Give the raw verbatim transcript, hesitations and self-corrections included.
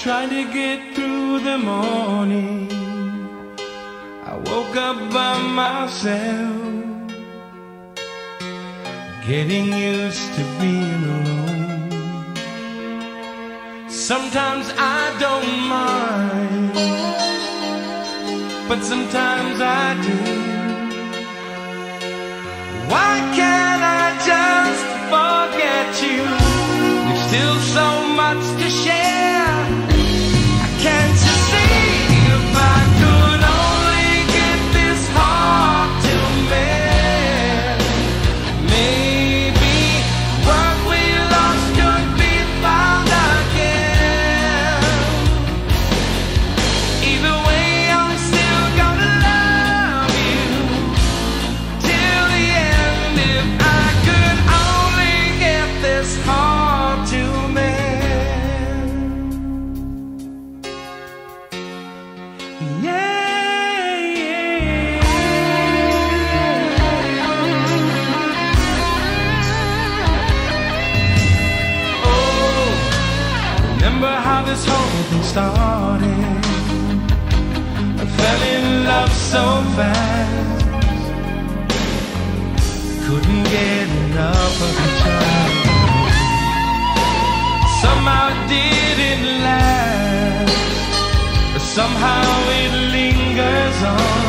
trying to get through the morning. I woke up by myself, getting used to being alone. Sometimes I don't mind, but sometimes I do. Why can't I just forget you? There's still so much to share. Can't you see, if I could only get this heart to mend, maybe what we lost could be found again. Either way, I'm still gonna love you till the end. If I could only get this heart to mend. This whole thing started. I fell in love so fast, couldn't get enough of each other. Somehow it didn't last, but somehow it lingers on.